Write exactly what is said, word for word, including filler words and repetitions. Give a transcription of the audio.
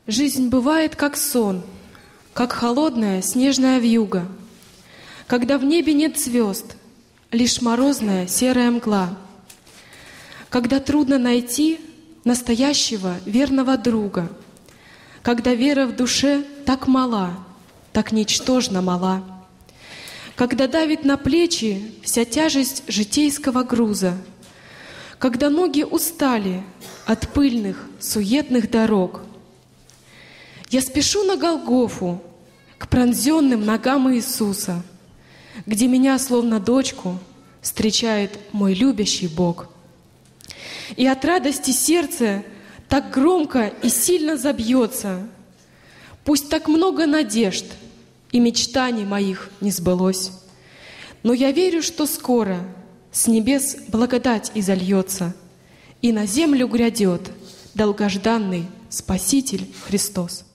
Жизнь бывает как сон, как холодная снежная вьюга, когда в небе нет звезд, лишь морозная серая мгла, когда трудно найти настоящего верного друга, когда вера в душе так мала, так ничтожно мала, когда давит на плечи вся тяжесть житейского груза, когда ноги устали от пыльных, суетных дорог. Я спешу на Голгофу, к пронзенным ногам Иисуса, где меня, словно дочку, встречает мой любящий Бог. И от радости сердце так громко и сильно забьется. Пусть так много надежд и мечтаний моих не сбылось, но я верю, что скоро с небес благодать изольется, и на землю грядет долгожданный Спаситель Христос.